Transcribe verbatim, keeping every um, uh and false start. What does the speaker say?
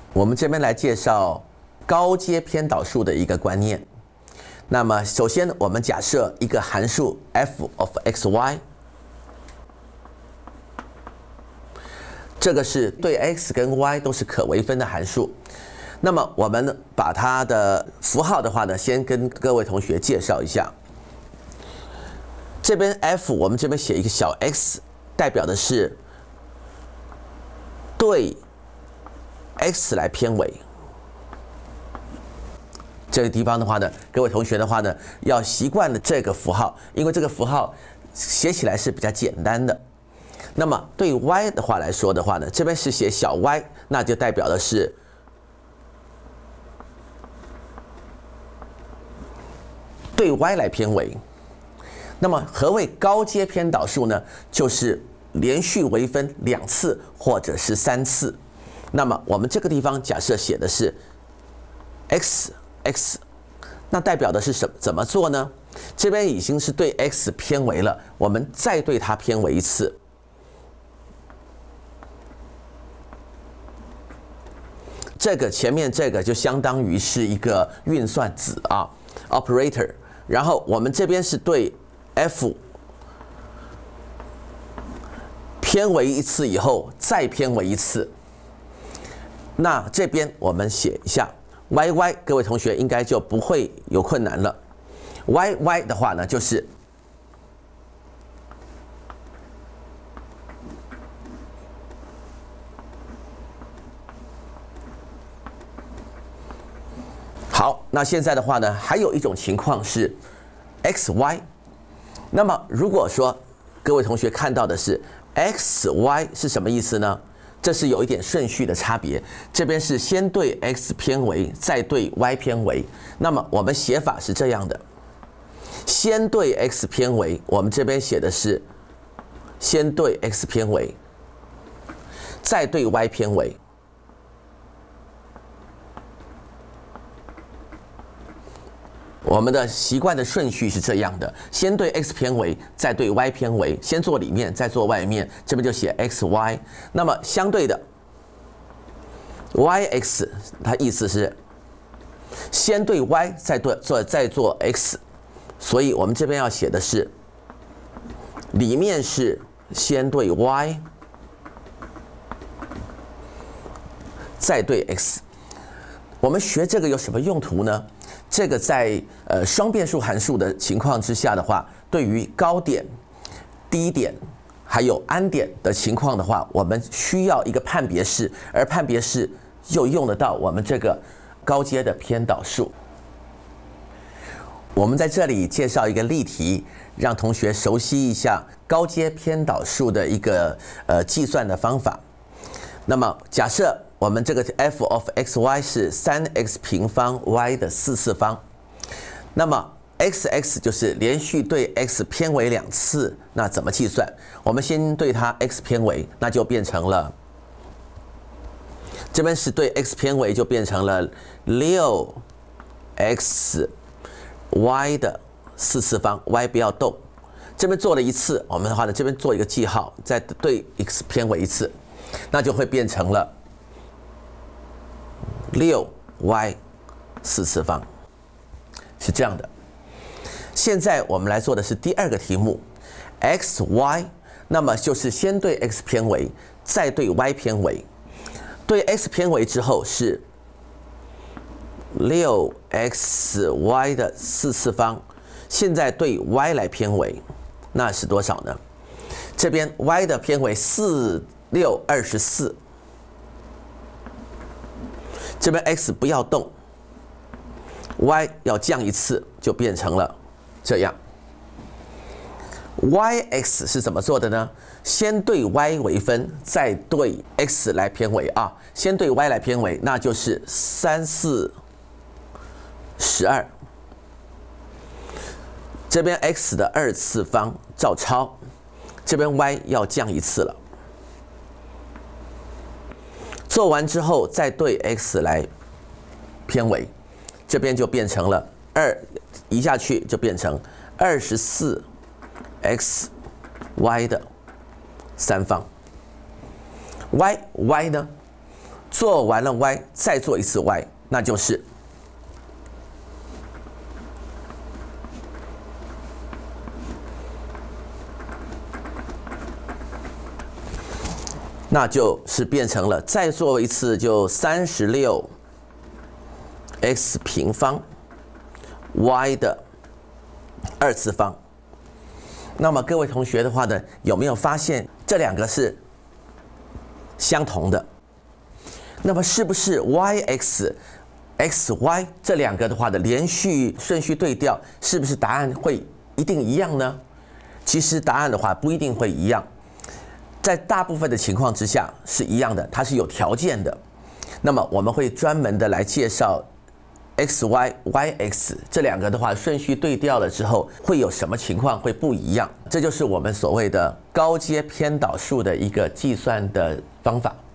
我们这边来介绍高阶偏导数的一个观念。那么，首先我们假设一个函数 f of xy， 这个是对 x 跟 y 都是可微分的函数。那么我们把它的符号的话呢，先跟各位同学介绍一下。这边 f 我们这边写一个小 x， 代表的是对 x 来偏微。这个地方的话呢，各位同学的话呢，要习惯了这个符号，因为这个符号写起来是比较简单的。那么对 y 的话来说的话呢，这边是写小 y， 那就代表的是对 y 来偏微。那么何谓高阶偏导数呢？就是连续微分两次或者是三次。那么我们这个地方假设写的是 x x， 那代表的是什么？怎么做呢？这边已经是对 x 偏微了，我们再对它偏微一次。这个前面这个就相当于是一个运算子啊 ，operator。然后我们这边是对 f 偏微一次以后再偏微一次。那这边我们写一下 y y， 各位同学应该就不会有困难了。y y 的话呢，就是好。那现在的话呢，还有一种情况是 x y。那么如果说各位同学看到的是 x y 是什么意思呢？这是有一点顺序的差别，这边是先对 x 偏微，再对 y 偏微。那么我们写法是这样的：先对 x 偏微，我们这边写的是先对 x 偏微，再对 y 偏微。我们的习惯的顺序是这样的：先对 x 偏微，再对 y 偏微，先做里面，再做外面。这边就写 x y。那么相对的 y x， 它意思是先对 y， 再对做再做 x。所以我们这边要写的是里面是先对 y， 再对 x。我们学这个有什么用途呢？这个在呃双变数函数的情况之下的话，对于高点、低点还有安点的情况的话，我们需要一个判别式，而判别式又用得到我们这个高阶的偏导数。我们在这里介绍一个例题，让同学熟悉一下高阶偏导数的一个呃计算的方法。那么假设我们这个 f of x y 是 三 x 平方 y 的四次方，那么 x x 就是连续对 x 偏微两次，那怎么计算？我们先对它 x 偏微，那就变成了，这边是对 x 偏微就变成了六 x y 的四次方 ，y 不要动。这边做了一次，我们的话呢，这边做一个记号，再对 x 偏微一次，那就会变成了六 y 四次方，是这样的。现在我们来做的是第二个题目 ，x y， 那么就是先对 x 偏微，再对 y 偏微。对 x 偏微之后是六 x y 的四次方，现在对 y 来偏微，那是多少呢？这边 y 的偏微四六二十四。这边 x 不要动 ，y 要降一次，就变成了这样。yx 是怎么做的呢？先对 y 微分，再对 x 来偏微啊。先对 y 来偏微，那就是三四十二。这边 x 的二次方照抄，这边 y 要降一次了。做完之后再对 x 来偏微，这边就变成了二，移下去就变成二十四 x y 的三方。y y 呢做完了 y 再做一次 y， 那就是那就是变成了再做一次就三十六 x 平方 y 的二次方。那么各位同学的话呢，有没有发现这两个是相同的？那么是不是 y(x)、xy 这两个的话的连续顺序对调，是不是答案会一定一样呢？其实答案的话不一定会一样，在大部分的情况之下是一样的，它是有条件的。那么我们会专门的来介绍 xy、yx 这两个的话顺序对调了之后会有什么情况会不一样，这就是我们所谓的高阶偏导数的一个计算的方法。